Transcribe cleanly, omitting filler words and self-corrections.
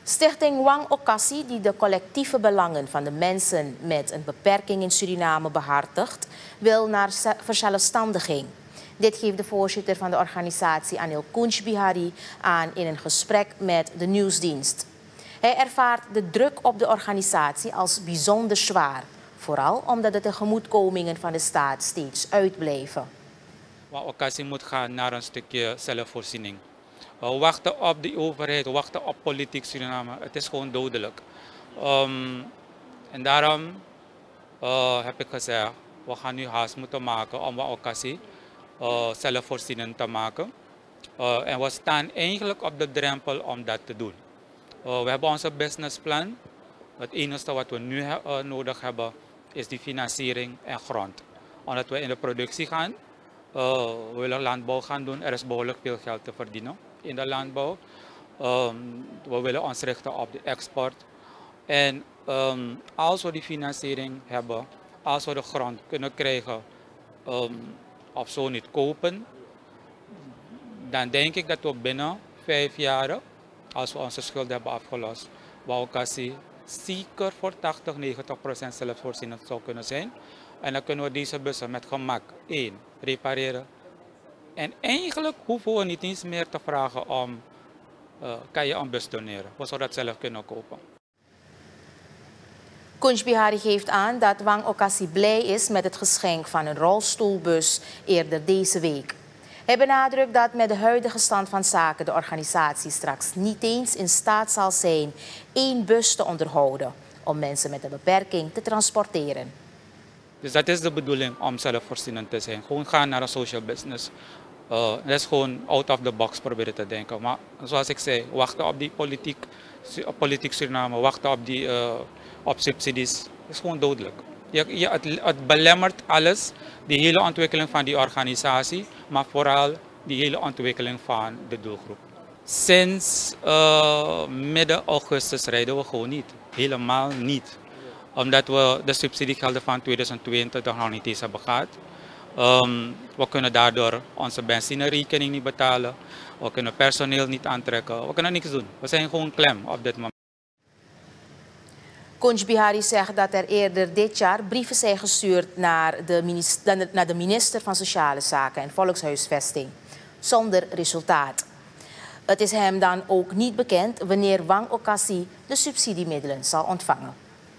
Stichting Wang Okasi, die de collectieve belangen van de mensen met een beperking in Suriname behartigt, wil naar verzelfstandiging. Dit geeft de voorzitter van de organisatie Anil Kunchbihari aan in een gesprek met de nieuwsdienst. Hij ervaart de druk op de organisatie als bijzonder zwaar, vooral omdat de tegemoetkomingen van de staat steeds uitblijven. Wang Okasi moet gaan naar een stukje zelfvoorziening. We wachten op de overheid, we wachten op politiek Suriname. Het is gewoon dodelijk. En daarom heb ik gezegd, we gaan nu haast moeten maken om Wang Okasi zelfvoorzienend te maken. En we staan eigenlijk op de drempel om dat te doen. We hebben onze businessplan. Het enige wat we nu nodig hebben is die financiering en grond. Omdat we in de productie gaan, we willen landbouw gaan doen. Er is behoorlijk veel geld te verdienen in de landbouw. We willen ons richten op de export. En als we die financiering hebben, als we de grond kunnen krijgen of zo niet kopen, dan denk ik dat we binnen 5 jaar, als we onze schuld hebben afgelost, Wang Okasi zeker voor 80-90% zelfvoorzienend zou kunnen zijn. En dan kunnen we deze bussen met gemak repareren. En eigenlijk hoeven we niet eens meer te vragen om, kan je een bus doneren? We zouden dat zelf kunnen kopen. Kunchbihari geeft aan dat Wang Okasi blij is met het geschenk van een rolstoelbus eerder deze week. Hij benadrukt dat met de huidige stand van zaken de organisatie straks niet eens in staat zal zijn 1 bus te onderhouden om mensen met een beperking te transporteren. Dus dat is de bedoeling om zelfvoorzienend te zijn. Gewoon gaan naar een social business. Dat is gewoon out of the box proberen te denken. Maar zoals ik zei, wachten op die politiek Suriname, wachten op subsidies. Dat is gewoon dodelijk. Het belemmert alles, die hele ontwikkeling van die organisatie, maar vooral die hele ontwikkeling van de doelgroep. Sinds midden augustus rijden we gewoon niet. Helemaal niet. Omdat we de subsidiegelden van 2022 nog niet eens hebben gehad. We kunnen daardoor onze benzinerekening niet betalen. We kunnen personeel niet aantrekken. We kunnen niks doen. We zijn gewoon klem op dit moment. Kunchbihari zegt dat er eerder dit jaar brieven zijn gestuurd naar de minister van Sociale Zaken en Volkshuisvesting, zonder resultaat. Het is hem dan ook niet bekend wanneer Wang Okasi de subsidiemiddelen zal ontvangen.